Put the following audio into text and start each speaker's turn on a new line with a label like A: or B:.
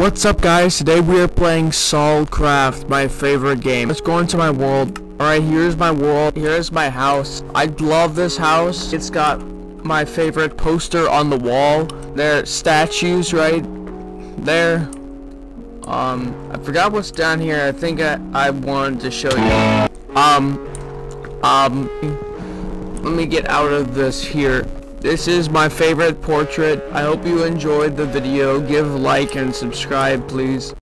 A: What's up, guys? Today we are playing Saul Craft, my favorite game. Let's go into my world. Alright, here's my world. Here's my house. I love this house. It's got my favorite poster on the wall. There are statues right there. I forgot what's down here. I think I wanted to show you. Let me get out of this here. This is my favorite portrait. I hope you enjoyed the video. Give a like and subscribe, please.